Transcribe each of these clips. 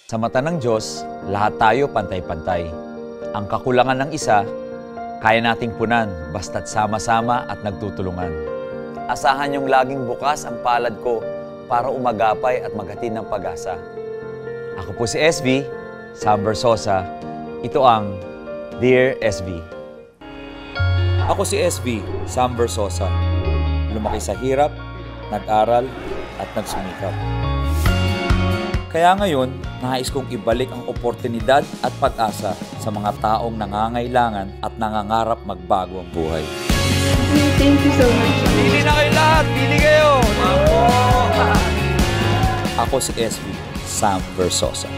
Sa mata ng Diyos, lahat tayo pantay-pantay. Ang kakulangan ng isa, kaya nating punan basta't sama-sama at nagtutulungan. Asahan niyong laging bukas ang palad ko para umagapay at maghatid ng pag-asa. Ako po si SV, Sam Verzosa. Ito ang Dear SV. Ako si SV, Sam Verzosa. Lumaki sa hirap, nag-aral at nagsumikap. Kaya ngayon, nais kong ibalik ang oportunidad at pag-asa sa mga taong nangangailangan at nangangarap magbago ang buhay. Thank you so much. Pili na kayo lahat! Pili kayo! Ako si SV, Sam Verzosa.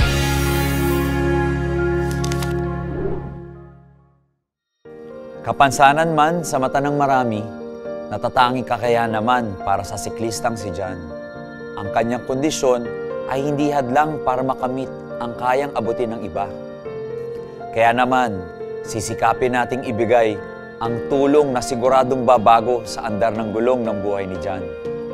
Kapansanan man sa mata ng marami, natatanging kakayahan naman para sa siklistang si John. Ang kanyang kondisyon ay hindi hadlang para makamit ang kayang abutin ng iba. Kaya naman, sisikapin nating ibigay ang tulong na siguradong babago sa andar ng gulong ng buhay ni John.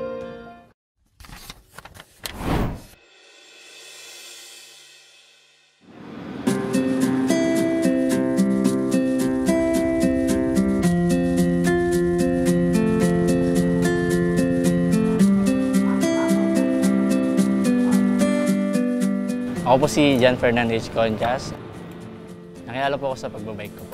Ako po si John Fernandez Conchas. Nakilala po ako sa pagbabike ko po.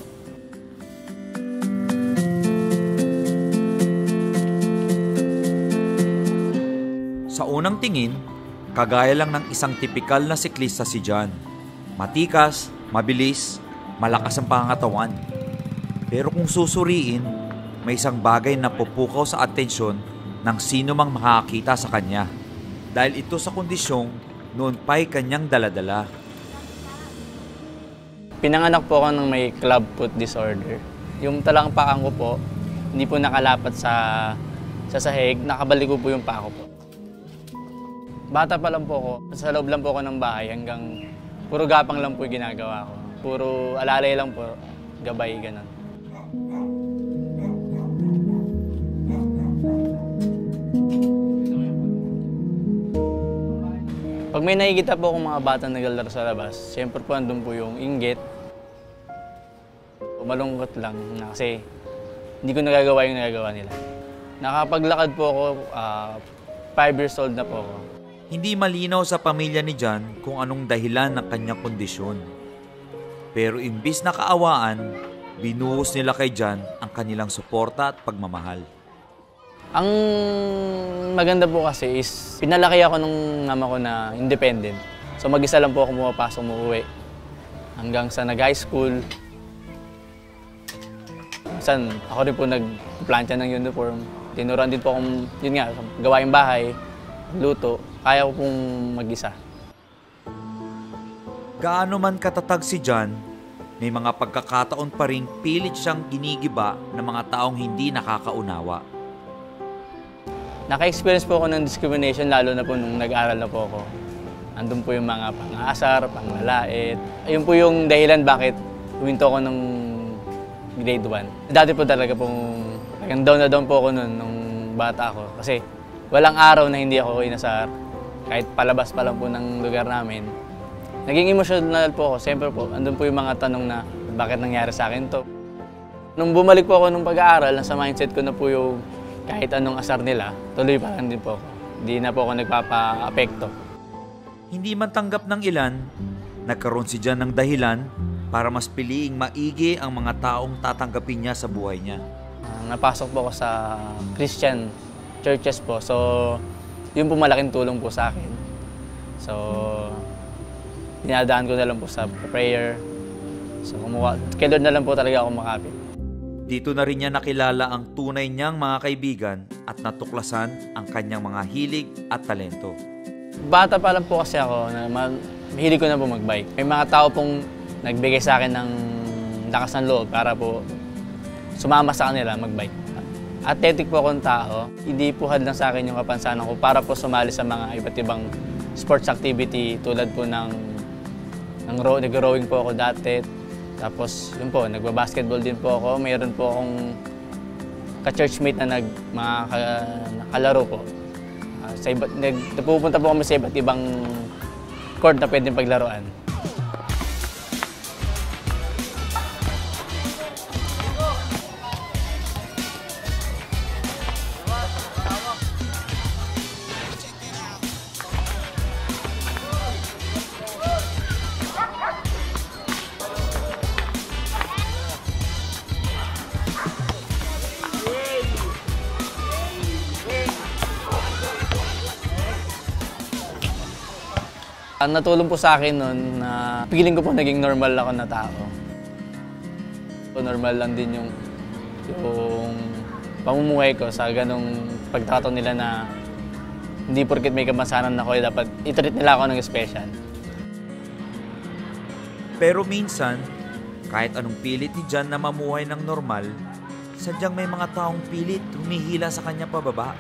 Sa unang tingin, kagaya lang ng isang tipikal na siklista si John. Matikas, mabilis, malakas ang pangangatawan. Pero kung susuriin, may isang bagay na pupukaw sa atensyon ng sino mang makakita sa kanya. Dahil ito sa kondisyong noon pa'y kanyang daladala. Pinanganak po ako ng may clubfoot disorder. Yung talang paa ko po, hindi po nakalapat sa sahig, nakabalik po yung paa ko po. Bata pa lang po ako, sa loob lang po ako ng bahay hanggang puro gapang lang po yung ginagawa ko. Puro alalay lang po, gabay, ganun. Pag may nakikita po akong mga batang naglalaro sa labas, siyempre po andun po yung inggit. Malungkot lang na kasi hindi ko nagagawa yung nagagawa nila. Nakapaglakad po ako, 5 years old na po ako. Hindi malinaw sa pamilya ni John kung anong dahilan ng kanyang kondisyon. Pero imbis na kaawaan, binuhos nila kay John ang kanilang suporta at pagmamahal. Ang maganda po kasi is pinalaki ako nung mama ko na independent. So mag-isa lang po ako pumapasok, umuwi. Hanggang sa nag-high school. Minsan ako rin po nagplantya ng uniform. Tinuruan din po akong, yun nga, gawaing bahay, luto. Kaya ko pong mag-isa. Gaano man katatag si John, may mga pagkakataon pa ring pilit siyang ginigiba ng mga taong hindi nakakaunawa. Naka-experience po ako ng discrimination lalo na po nung nag-aral na po ako. Andun po yung mga pang-aasar, pang-lalait. Ayun po yung dahilan bakit huminto ako nung grade 1. Dati po talaga pong down na down po ako nung bata ako. Kasi walang araw na hindi ako inasar. Kahit palabas pa lang po ng lugar namin. Naging emotional po ako. Siyempre po, andun po yung mga tanong na bakit nangyari sa akin to. Nung bumalik po ako nung pag-aaral, nasa mindset ko na po yung kahit anong asar nila, tuloy pa lang din po ako. Hindi na po ako nagpapa-apekto. Hindi man tanggap ng ilan, nagkaroon si John ng dahilan para mas piliing maigi ang mga taong tatanggapin niya sa buhay niya. Napasok po ako sa Christian churches po. So, yun po malaking tulong po sa akin. So, dinadaan ko na lang po sa prayer. So, kay Lord na lang po talaga ako makapit. Dito na rin niya nakilala ang tunay niyang mga kaibigan at natuklasan ang kanyang mga hilig at talento. Bata pa lang po kasi ako, mahilig ko na po magbike. May mga tao pong nagbigay sa akin ng lakas ng loob para po sumama sa kanila magbike. Athletic po akong tao, hindi po hadlang sa akin yung kapansanan ko para po sumali sa mga iba't ibang sports activity tulad po ng nag-rowing po ako dati. Tapos, yun po, nagbabasketball din po ako. Mayroon po akong ka-churchmate na kalaro po. Napupunta po kami sa iba't ibang court na pwedeng paglaruan. Ang natulong po sa akin noon na feeling ko po naging normal ako na tao. So, normal lang din yung pamumuhay ko sa ganong pagtrato nila na hindi porket may kapansanan ako, dapat i-treat nila ako ng special. Pero minsan, kahit anong pilit ni John na mamuhay ng normal, sadyang may mga taong pilit humihila sa kanya pababa.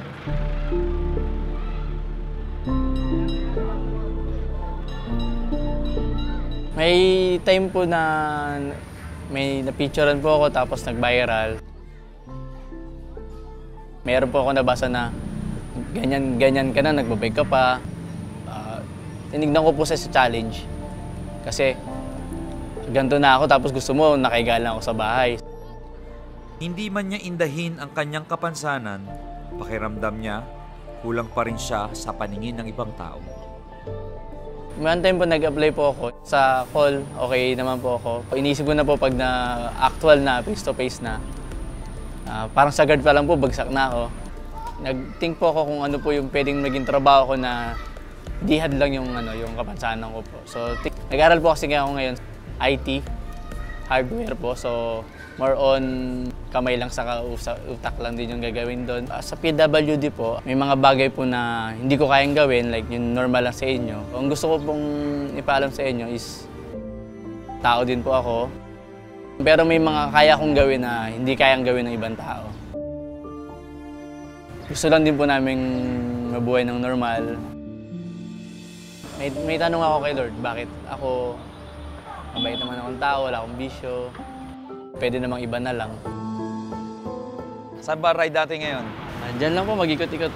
May time po na may napicturean po ako tapos nag-viral. Meron po ako nabasa na ganyan ka na, nagbabike ka pa. Tinignan ko po sa challenge. Kasi ganito na ako tapos gusto mo, nakaiga lang ako sa bahay. Hindi man niya indahin ang kanyang kapansanan, pakiramdam niya, kulang pa rin siya sa paningin ng ibang tao. May time po nag-apply po ako sa call, okay naman po ako. Iniisip ko na po pag na actual na, face-to-face na, parang sa guard pa lang po, bagsak na ako. Nag-think po ako kung ano po yung pwedeng maging trabaho ko na di hadlang yung kapansanan ko po. So, nag-aral po kasi ako ngayon, IT, hardware po. So, more on kamay lang sa utak lang din yung gagawin doon. Sa PWD po, may mga bagay po na hindi ko kayang gawin, like yung normal lang sa inyo. Ang gusto ko pong ipaalam sa inyo is tao din po ako. Pero may mga kaya kong gawin na hindi kayang gawin ng ibang tao. Gusto lang din po namin mabuhay ng normal. May tanong ako kay Lord, bakit ako mabait naman akong tao, wala akong bisyo. Pwede namang iba na lang. Saan ba ride dati ngayon? Diyan lang po, mag-ikot-ikot.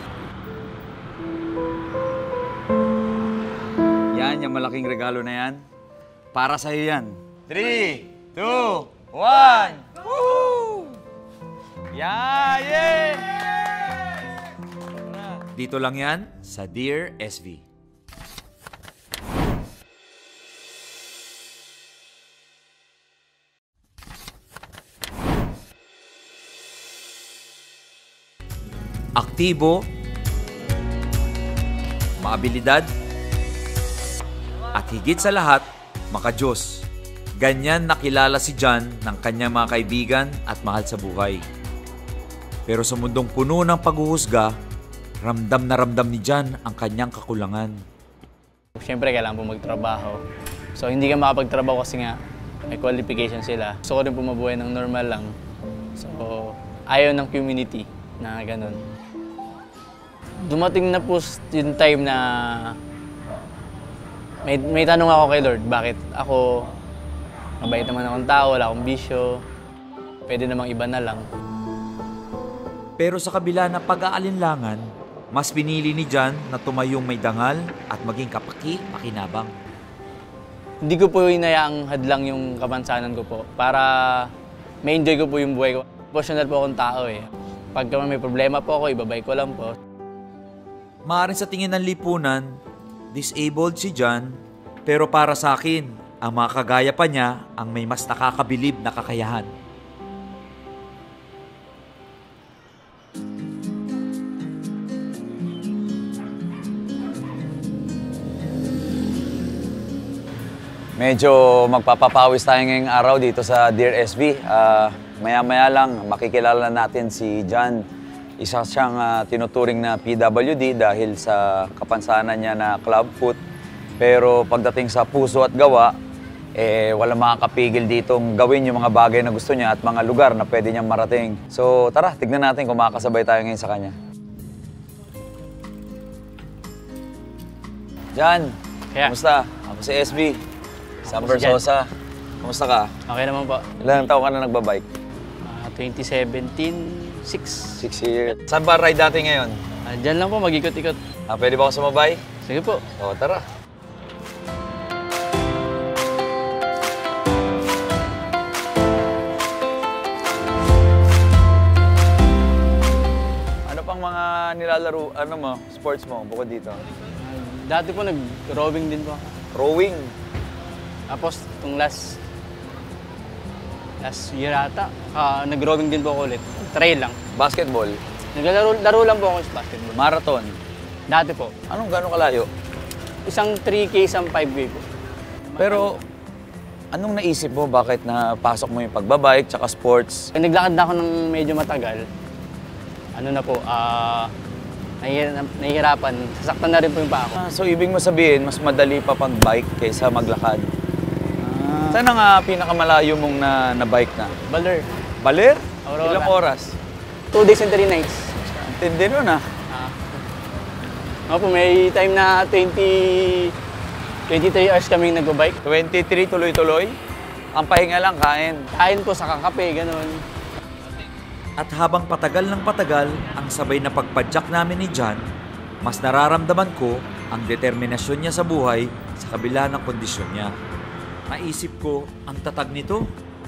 Yan, yung malaking regalo na yan. Para sa'yo yan. 3, 2, 1! Woo! Yeah! Yeah! Dito lang yan sa Dear SV. Aktibo, maabilidad, at higit sa lahat, makadiyos. Ganyan nakilala si John ng kanyang mga kaibigan at mahal sa buhay. Pero sa mundong puno ng paghuhusga, ramdam na ramdam ni John ang kanyang kakulangan. Siyempre, kailangan po magtrabaho. So, hindi ka makapagtrabaho kasi nga may qualification sila. Gusto ko rin po mabuhay ng normal lang. So, ayaw ng community na ganun. Dumating na po yung time na may tanong ako kay Lord, bakit ako, mabait naman akong tao, wala akong bisyo, pwede namang iba na lang. Pero sa kabila ng pag-aalinlangan, mas pinili ni John na tumayong may dangal at maging kapaki-pakinabang. Hindi ko po inayaang hadlang yung kapansanan ko po para ma-enjoy ko po yung buhay ko. Emotional po akong tao eh. Pagka may problema po ako, ibabay ko lang po. Maaaring sa tingin ng lipunan, disabled si John, pero para sa akin, ang mga kagaya pa niya ang may mas nakakabilib na kakayahan. Medyo magpapapawis tayo ngayong araw dito sa Dear SV. Maya-maya lang makikilala natin si John. Isa siyang tinuturing na PWD dahil sa kapansanan niya na clubfoot. Pero pagdating sa puso at gawa, walang makakapigil ditong gawin yung mga bagay na gusto niya at mga lugar na pwede niyang marating. So tara, tignan natin kung makakasabay tayo ngayon sa kanya. John, kumusta? Ako si SB, sa Verzosa. Kumusta ka? Okay naman po. Ilang taon ka na nagbabike? 2017, 6. 6 years. Saan ba ride dati ngayon? Diyan lang po, mag-ikot-ikot. Pwede ba ako sumabay? Sige po. O, tara. nilalaro, ano mo, sports mo, bukod dito? Dati po nag-rowing din po ako. Rowing. Tapos itong last year ata, nag-rowing din po ako ulit. Trail lang. Basketball. Laro lang po ako sa basketball. Marathon. Dati po. Anong gano'ng kalayo? Isang 3K, isang 5K po. Pero, anong naisip mo? Bakit napasok mo yung pagbabike tsaka sports? Naglakad na ako ng medyo matagal. Ano na po, nahihirapan. Sasaktan na rin po yung paa ko. So, ibig mo sabihin, mas madali pa pang bike kaysa maglakad. Saan ang pinakamalayo mong na-bike na? Baler. Baler? Aurora. Ilang oras? 2 days and 3 nights. Tindi nun ah. Opo, may time na 23 hours kaming nag-bike. 23 tuloy-tuloy? Ang pahinga lang, kain. Kain po sa kakape, ganun. At habang patagal ng patagal ang sabay na pagpadyak namin ni John, mas nararamdaman ko ang determinasyon niya sa buhay sa kabila ng kondisyon niya. Naisip ko, ang tatag nito.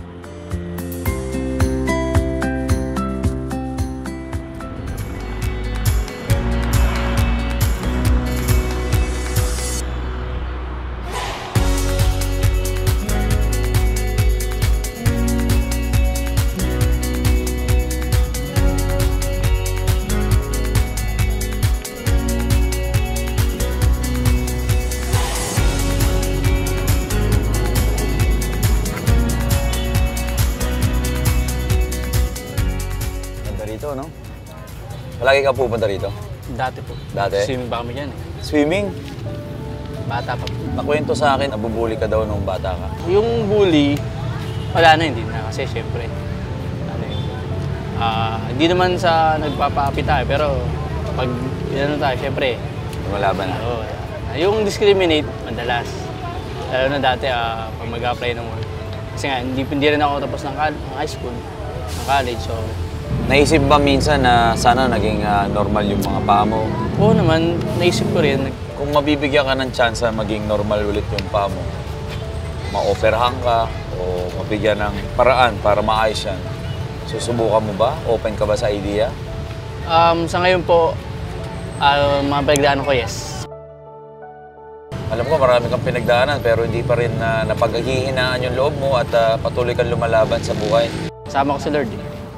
Dito, no? Palagi ka pupunta rito? Dati po. Dati? Swimming ba kami dyan eh. Swimming? Bata pa po. Nakwento sa akin, nabubuli ka daw nung bata ka. Yung bully, wala na, hindi na. Kasi syempre, ano yun, hindi naman sa nagpapaapi tayo, pero pag ano tayo, syempre, Lumalaban na. yung discriminate, madalas. Lalo na dati, pag mag-apply ng work. Kasi nga, hindi rin ako tapos ng high school, ng college, so... Naisip ba minsan na sana naging normal yung mga paa mo? Oo naman, naisip ko rin. Kung mabibigyan ka ng chance na maging normal ulit yung paa mo, ma-operahan ka o mabigyan ng paraan para maayos yan, susubukan mo ba? Open ka ba sa idea? Sa ngayon po, mga pinagdaanan ko, yes. Alam ko marami kang pinagdaanan pero hindi pa rin napaghihinaan yung loob mo at patuloy kang lumalaban sa buhay. Sama ko si Lord.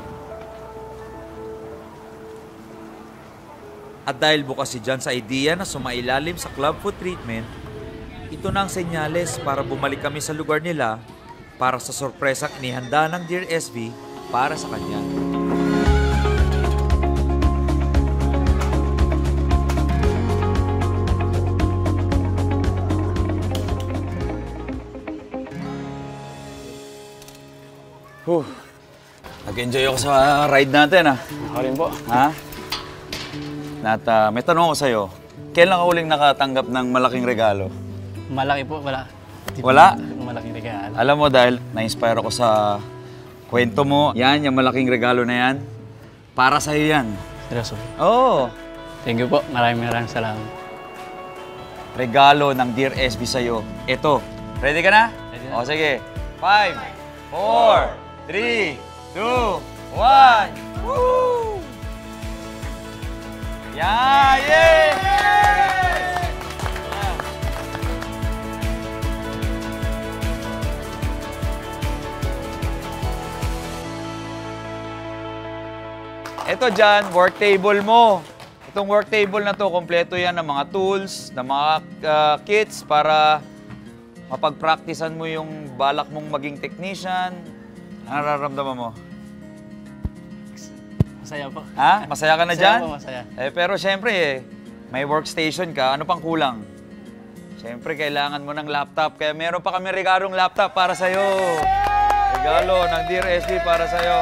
At dahil bukas si John sa idea na sumailalim sa clubfoot treatment, ito na ang senyales para bumalik kami sa lugar nila para sa sorpresang inihanda ng Dear SV para sa kanya. Nag-enjoy ako sa ride natin Ako rin po. Ha? At may tanong ako sa'yo. Kailan ka uling nakatanggap ng malaking regalo? Malaki po, wala. Wala? Malaking regalo. Alam mo dahil na-inspire ako sa kwento mo. Yan, yung malaking regalo na yan. Para sa'yo yan. Seryoso. Oo. Thank you po. Maraming salamat. Regalo ng Dear SB sa'yo. Ito. Ready ka na? Ready na. O sige. 5, 4, 3, 2, 1. Woo! Yeah! Yay! Ito dyan, work table mo. Itong work table na to, kompleto yan ng mga tools, ng mga kits para mapag-practicean mo yung balak mong maging technician. Ano nararamdaman mo? Masaya po. Ha? Masaya ka na dyan? Masaya po, masaya. Pero syempre, may workstation ka. Ano pang kulang? Syempre, kailangan mo ng laptop. Kaya meron pa kami regalong laptop para sa'yo. Regalo ng Dear SB para sa'yo.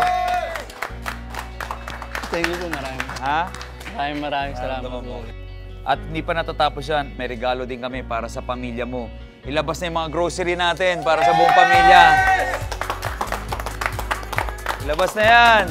Thank you po, maraming. Ha? Maraming salamat po. At hindi pa natatapos yan. May regalo din kami para sa pamilya mo. Ilabas na yung mga grocery natin para sa buong pamilya. Ilabas na yan.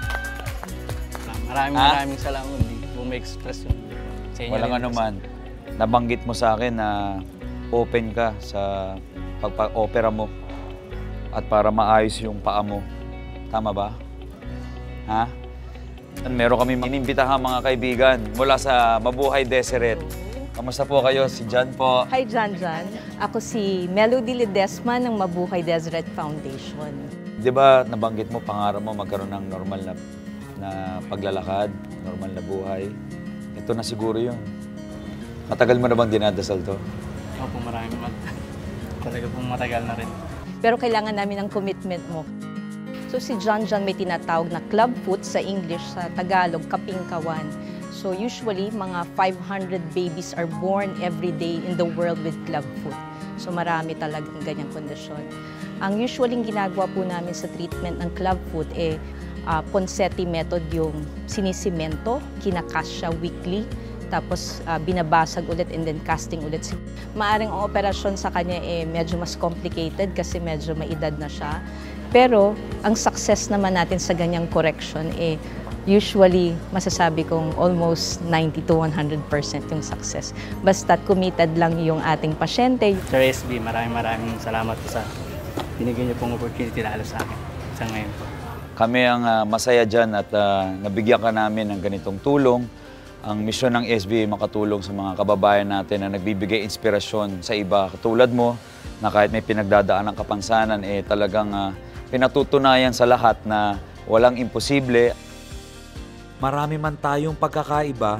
Maraming salamat. Hindi po ma-express yun. Sa inyo Walang rin. anuman. Nabanggit mo sa akin na open ka sa pagpa-opera mo at para maayos yung paa mo. Tama ba? Ha? Meron kami inimbitahan mga kaibigan mula sa Mabuhay Deseret. Kamusta po kayo? Si Jan po. Hi, Jan. Ako si Melody Ledesma ng Mabuhay Deseret Foundation. Di ba nabanggit mo, pangarap mo magkaroon ng normal na paglalakad, normal na buhay? Ito na siguro yun. Matagal mo na bang dinadasal to? Opo, maraming talaga pong matagal na rin. Pero kailangan namin ng commitment mo. So si John may tinatawag na clubfoot sa English, sa Tagalog, kapingkawan. So usually, mga 500 babies are born every day in the world with clubfoot. So marami talagang ganyang kondisyon. Ang usually ginagawa po namin sa treatment ng clubfoot Ponseti method, yung sinisimento, kinakas siya weekly, tapos binabasag ulit and then casting ulit. Maaring ang operasyon sa kanya medyo mas complicated kasi medyo may edad na siya. Pero ang success naman natin sa ganyang correction usually masasabi kong almost 90 to 100% yung success. Basta committed lang yung ating pasyente. Sir SB, maraming salamat po sa binigyan niyo pong opportunity lalo sa akin sa ngayon po. Kami ang masaya dyan at nabigyan ka namin ng ganitong tulong. Ang misyon ng SB ay makatulong sa mga kababayan natin na nagbibigay inspirasyon sa iba katulad mo na kahit may pinagdadaan ng kapansanan talagang pinatutunayan sa lahat na walang imposible. Marami man tayong pagkakaiba,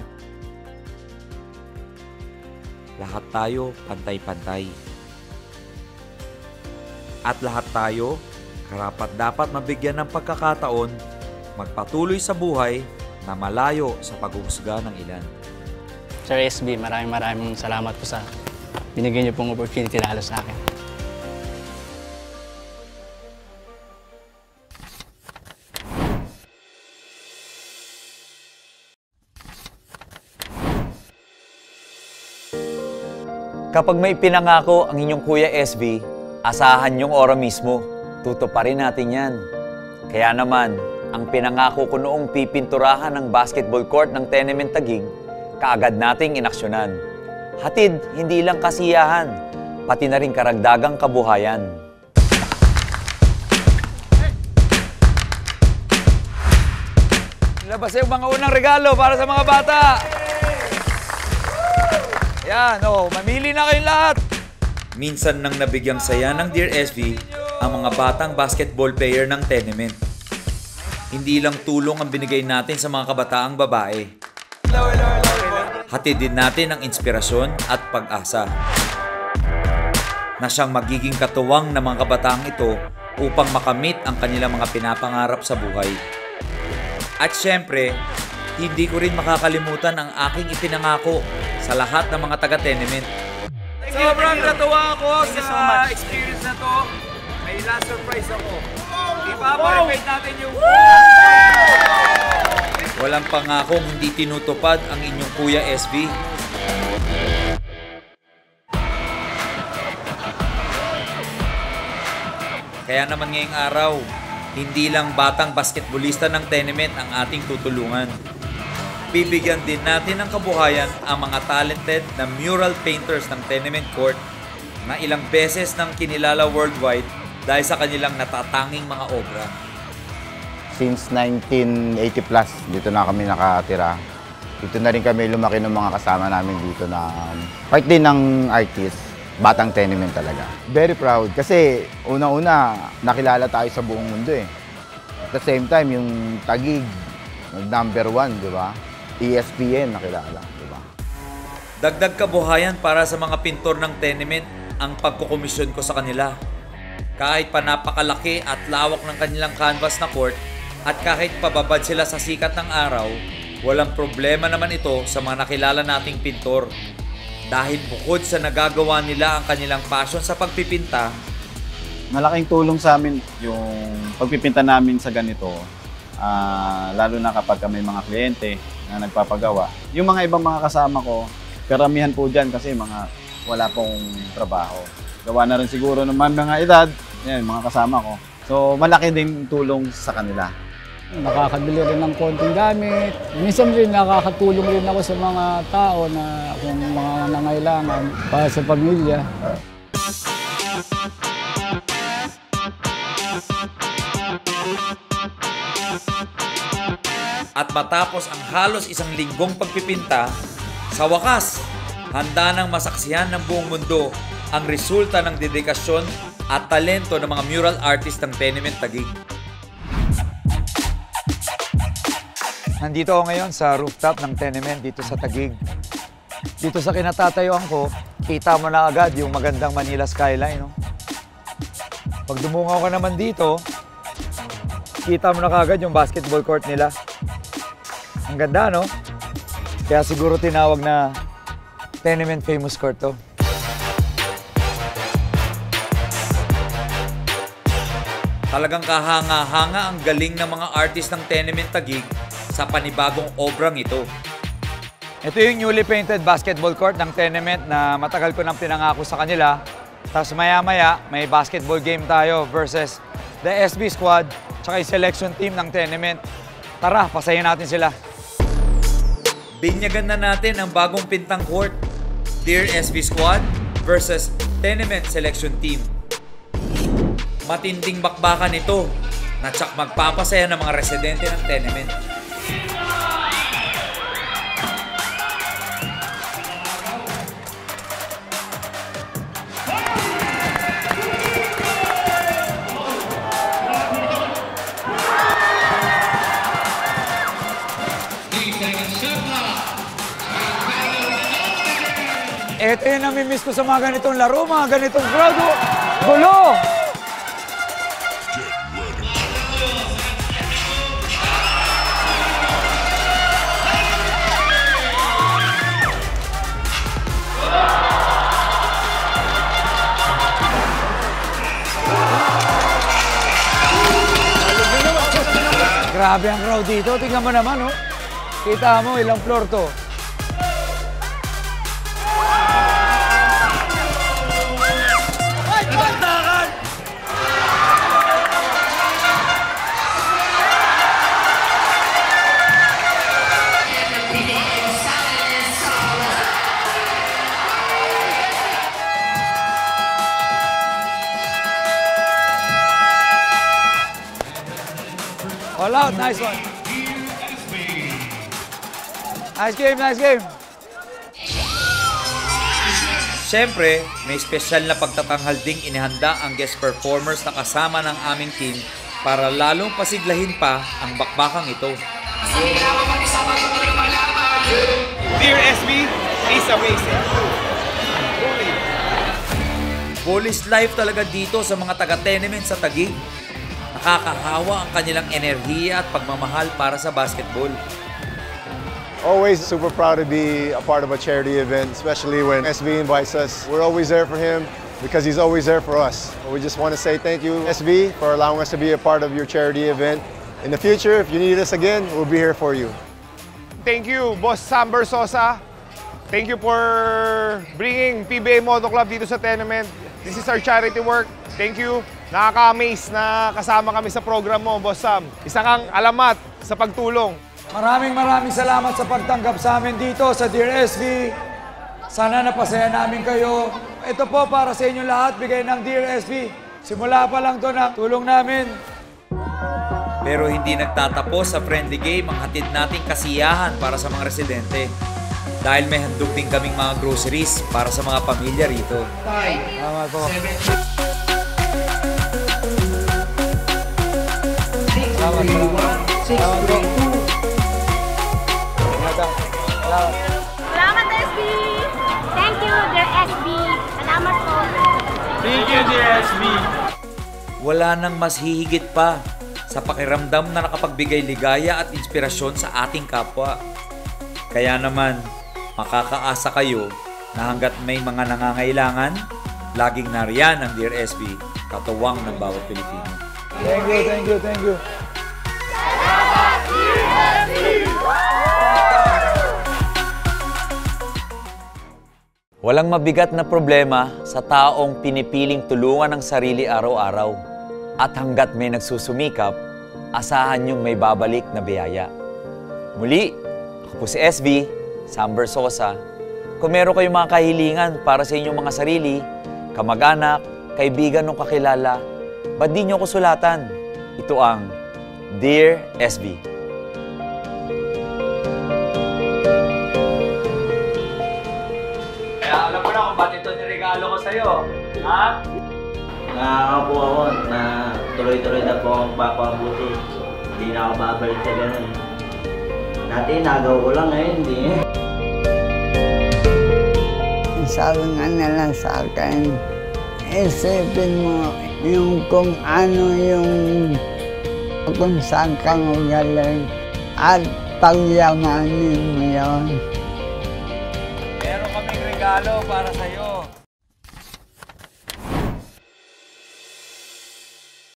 lahat tayo pantay-pantay. At lahat tayo karapat-dapat mabigyan ng pagkakataon magpatuloy sa buhay na malayo sa paghuhusga ng ilan. Sir SB, maraming salamat po sa binigyan niyo pong opportunity lalo sa akin. Kapag may pinangako ang inyong Kuya SB, asahan yung ora mismo. Tutuparin natin yan. Kaya naman, ang pinangako ko noong pipinturahan ng basketball court ng Tenement Taguig, kaagad nating inaksyonan. Hatid, hindi lang kasiyahan, pati na rin karagdagang kabuhayan. Labas yung mga unang regalo para sa mga bata. Yan, mamili na kayong lahat. Minsan nang nabigyang saya ng Dear SB ang mga batang basketball player ng Tenement. Hindi lang tulong ang binigay natin sa mga kabataang babae. Hatid din natin ang inspirasyon at pag-asa na siyang magiging katuwang ng mga kabataang ito upang makamit ang kanilang mga pinapangarap sa buhay. At syempre, hindi ko rin makakalimutan ang aking ipinangako sa lahat ng mga taga-Tenement. Sobrang natuwa ako sa experience na to. May last surprise ako. Ipaparepate natin yung... Walang pangakong hindi tinutupad ang inyong Kuya SB. Kaya naman ngayong araw, hindi lang batang basketballista ng Tenement ang ating tutulungan. Bibigyan din natin ng kabuhayan ang mga talented na mural painters ng Tenement Court na ilang beses nang kinilala worldwide dahil sa kanilang natatanging mga obra. Since 1980 plus, dito na kami nakatira. Dito na rin kami lumaki ng mga kasama namin dito na part din ng artist, batang Tenement talaga. Very proud kasi una-una nakilala tayo sa buong mundo eh. At the same time, yung Taguig, number 1, di ba? ESPN nakilala, di ba? Dagdag kabuhayan para sa mga pintor ng Tenement ang pagkukomisyon ko sa kanila. Kahit pa napakalaki at lawak ng kanilang canvas na court at kahit pababad sila sa sikat ng araw, walang problema naman ito sa mga nakilala nating pintor. Dahil bukod sa nagagawa nila ang kanilang passion sa pagpipinta, malaking tulong sa amin yung pagpipinta namin sa ganito, lalo na kapag may mga kliyente na nagpapagawa. Yung mga ibang mga kasama ko, karamihan po dyan kasi wala pong trabaho. Gawa na rin siguro ng mga edad, yan, mga kasama ko. So malaki din tulong sa kanila. Nakakabili rin ng konting gamit. Minsan rin nakakatulong rin ako sa mga tao na kung mga nangailangan para sa pamilya. At At matapos ang halos isang linggong pagpipinta, sa wakas, handa nang masaksihan ng buong mundo ang resulta ng dedikasyon at talento ng mga mural artist ng Tenement Taguig. Nandito ako ngayon sa rooftop ng Tenement dito sa Taguig. Dito sa kinatatayuan ko, kita mo na agad yung magandang Manila skyline. No? Pag dumungaw ka naman dito, kita mo na kagad yung basketball court nila. Ang ganda, no? Kaya siguro tinawag na Tenement Famous Court to. Talagang kahanga-hanga ang galing ng mga artist ng Tenement Taguig sa panibagong obrang ito. Ito yung newly painted basketball court ng Tenement na matagal ko nang pinangako sa kanila. Tapos maya-maya, may basketball game tayo versus the SB squad tsaka yung selection team ng Tenement. Tara, pasayin natin sila. Binyagan na natin ang bagong pintang court, Dear SB Squad versus Tenement Selection Team. Matinding bakbakan ito na tsak magpapasaya ng mga residente ng Tenement. Ito yung namimiss ko sa mga ganitong laro, mga ganitong crowd. Gulo! Grabe ang crowd dito. Tingnan mo naman, oh. Kita mo, ilang floor to. All out, nice one. Nice game, nice game. Siyempre, may espesyal na pagtatanghal ding inihanda ang guest performers na kasama ng aming team para lalong pasiglahin pa ang bakbakang ito. Dear SB, please amazing. Bullies life talaga dito sa mga taga-Tenement sa Taguig. Nakakahawa ang kanilang enerhiya at pagmamahal para sa basketball. Always super proud to be a part of a charity event, especially when SB invites us. We're always there for him because he's always there for us. We just want to say thank you, SB, for allowing us to be a part of your charity event. In the future, if you need us again, we'll be here for you. Thank you, Boss Sam Verzosa. Thank you for bringing PBA Moto Club dito sa Tenement. This is our charity work. Thank you. Nakaka-amaze na kasama kami sa program mo, Boss Sam. Isa kang alamat sa pagtulong. Maraming salamat sa pagtanggap sa amin dito sa Dear SB. Sana napasaya namin kayo. Ito po para sa inyo lahat, bigay ng Dear SB. Simula pa lang to na tulong namin. Pero hindi nagtatapos sa friendly game ang hatid nating kasiyahan para sa mga residente. Dahil may handog din kaming mga groceries para sa mga pamilya rito. Salamat po. Salamat po. Salamat po. Salamat, SB! Thank you, dear SB. Salamat po. Thank you, dear SB. Wala nang mas hihigit pa sa pakiramdam na nakapagbigay ligaya at inspirasyon sa ating kapwa. Kaya naman, makakaasa kayo na hanggat may mga nangangailangan, laging nariyan ang Dear SB, katuwang ng bawat Pilipino. Thank you, thank you, thank you. Walang mabigat na problema sa taong pinipiling tulungan ang sarili araw-araw. At hanggat may nagsusumikap, asahan niyong may babalik na biyaya. Muli, ako po si SB, Sam Verzosa. Kung meron kayong mga kahilingan para sa inyong mga sarili, kamag-anak, kaibigan o kakilala, ba't di niyo ako sulatan? Ito ang Dear SB. sa'yo. Ha? Nakakapo ako na tuloy-tuloy na po akong papabuti. Hindi na ako babalik sa ganun. Dati nagaw ko lang, ngayon hindi. Sabi nga nila sa akin, isipin mo yung kung ano yung kung saan ka magaling at pagyamanin mo yun. Meron kaming regalo para sa'yo.